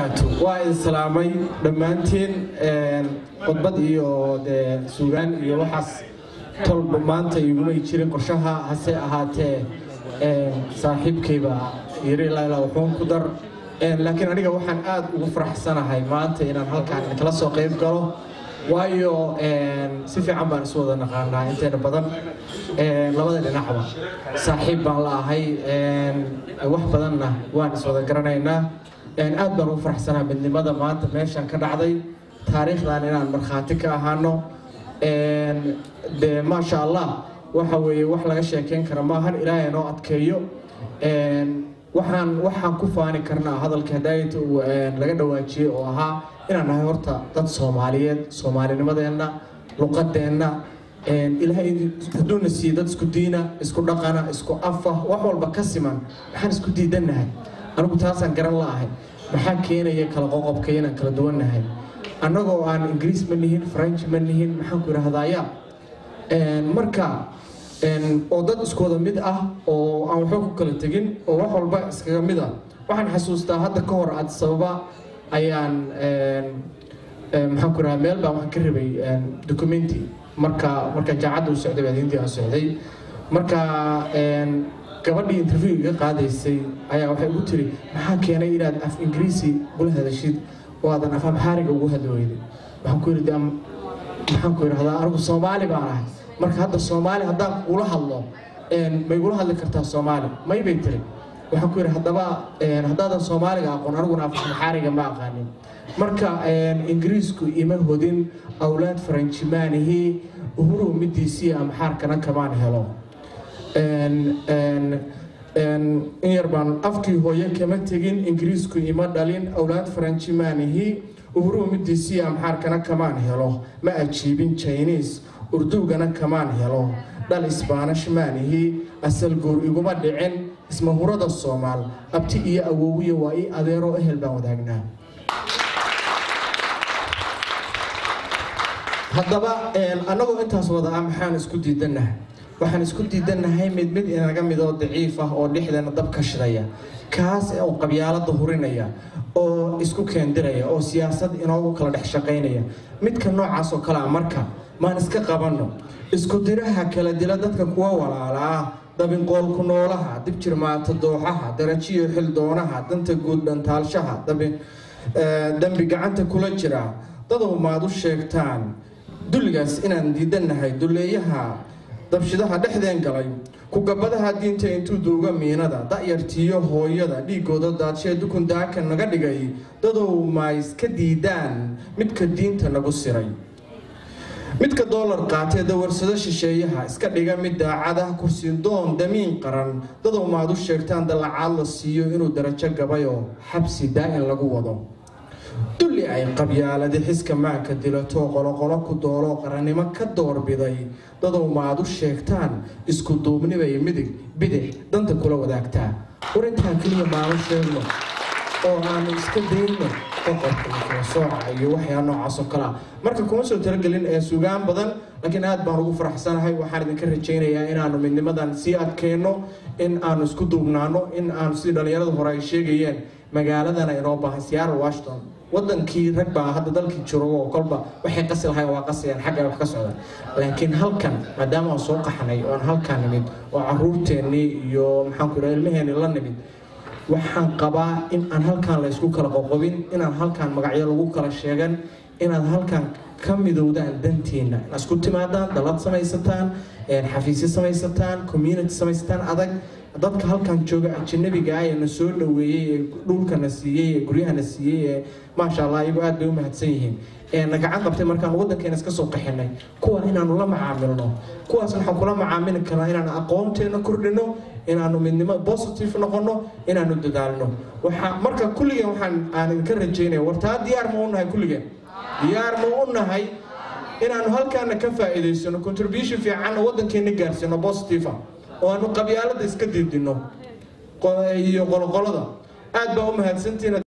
وبركاته وإن سلامي دمانتين قطبت إيو ده سوغان إيو وحس طلب مانتا يقوم يشيرين قرشها هسي أهاتي صاحب كيبا يري لا وحون قدر لكن أنا وحن آد وفرح سنة هاي مانتا إن هالكان نتلاسو قيب قالوا وايو سيفي عمبان سودا نقارنا انتين بدن لبدا دناحبا صاحب بان لا هي wax badanna waan iswada garanaynaa aad baan u faraxsanahay midnimada maanta meeshan ka dhacday taariikhdan inaan marxaati ka ahaano de ma sha Allah waxa weeye wax laga sheekeen kara ma ahan Ilaahay noo adkeeyo waxaan ku faani karnaa hadalka hadaayada laga dhawaajiyay oo ahaa inaan nahay horta dad Soomaaliyeed Soomaalinimadeena luqadeena ilaahay haduuna sii dad isku diina isku dhaqana isku afa wax walba ka siman waxaan isku diidanahay anigu taasan garan laahay maxaa keenaya kala qoqobkayna kala duwanahay anagoo aan Ingiriis ma lihin French ma lihin maxaan ku raahdaaya marka oo dad isku wada mid ah oo aan wax ku kala tagin oo wax walba iskaga mid ah waxaan xasuustaa hadda ka hor aad sababa ayaan maxaan ku raahdaa meel baan wax ka rabay documenti marka jaacad uu socday baadintii aan socday marka gabadhii interview iga qaadaysay ayaa waxay ugu tiri maxaa keenay inaad af Ingiriisi ula hadashid oo aadan af Amhariga ugu hadlooyday waxaan ku yiri maxaan ku yiraahdaa anigu Soomaali baan ahay marka hadda Soomaali haddaan ula hadlo ma igula hadli kartaa Soomaali may bay tiri waxaan ku yiri haddaadan Soomaaliga aqoon aniguna af Amhariga ma aqaanin marka Ingiriisku ima hodin awlaad Faranjimaanihi uhuru midiisi Amhaarkana kamaan helo in yarban afkii hooyo kama tagin Ingiriisku ima dhalin awlaad Faranjimaanihi uhuru midiisi Amhaarkana kamaan helo ma ajiibin Chinese Urdugana kamaan helo dal Isbaanish maanihi asal goor iguma dhicin isma hurada Soomaal abti iyo awoowiye waa ii adeero ehel baan wadaagnaa haddaba anagoo intaas wada maxaan isku diidanahay waxaan isku diidanahay mid inaga mid oo daciif ah oo dhixdana dab ka shidaya kaas oo qabyaalada hurinaya oo isku keendiraya oo siyaasad inoo kala dhex shaqeynaya midka noocaas oo kala marka maan iska qabano isku diraha kala dila dadka kuwa walaala ah dabin qool ku noolaha dib jirmaata dooxaha darajiyo xil doonaha danta guud dhantaalshaha dambi gacanta kula jira dadoo maad u sheegtaan dulligaas inaan diidanahay duleeyaha dabshidaha dhexdeen galay ku gabadaha diinta intuu duuga miinada da'yartiyo hooyada dhiigooda daadshay dukun daaka naga dhigay dadoo ma iska diidaan midka diinta nagu siray midka dollar qaatay dawarsada shisheeyaha iska dhiga mid daacada kursi doon damiin qaran dadoo maad u sheegtaan dalacaad la siiyo inuu darajo gabayo xabsi daa'in lagu wado dulli ay qabyaalada xiska maanka dilato qoloqolo ku doolo qarannimo ka doorbiday dadoo maad u sheegtaan isku duubnibay midig bidix danta kula wadaagtaa warintaa kaliya maanu sheegno oo aanu iska dayno qoqorka sooca iyo waxyaabo noocaas oo kala marka kuma soo talagelin suugaan badan laakiin aad baan ugu faraxsanahay waxaan idinka rajaynayaa inaanu midnimadan sii adkeeno in aanu isku duubnaano in aanu si dhalinyarada hore ay sheegayeen magaaladana inoo baahan Seattle Washington wadankii rag baa hadda dalkii jiro oo kolba waxay qasi lahayn waa qasiyaan xagga wax ka socda laakiin halkan maadaama aan soo qaxnay oo halkan nimid oo caruurteeni iyo maxaan ku raadin ilmaheeni la nimid waxaan qabaa in aan halkan la isku kala qoqobin in aan halkan magacyo lagu kala sheegan in aan halkan ka midowdaan danteena isku timaadaan dalad samaysataan xafiisyo samaysataan community samaysataan adag dadka halkan jooga ajnabiga ah ee soo dhaweeyay dhulkana siiyay guriyahana siiyay ma sha Allah iyagu aad bay u mahadsan yihiin gacan qabtay markaan wadankeena iska soo qaxinay kuwa inaanu la macaamilno kuwaas waxaan kula macaamili karnaa inaan aqoonteena kordhino inaanu midnimo positive noqono inaanu dadaalno waxa marka kulligeen waxaan idinka rajaynayaa wartaa diyaar ma u nahay kulligeen diyaar ma u nahay inaanu halkaana ka faa'iideysano contribution fiican wadankeena gaarsino positive oo aanu qabyaalada iska diidino iyo qolqolada aad baa u mahadsantiin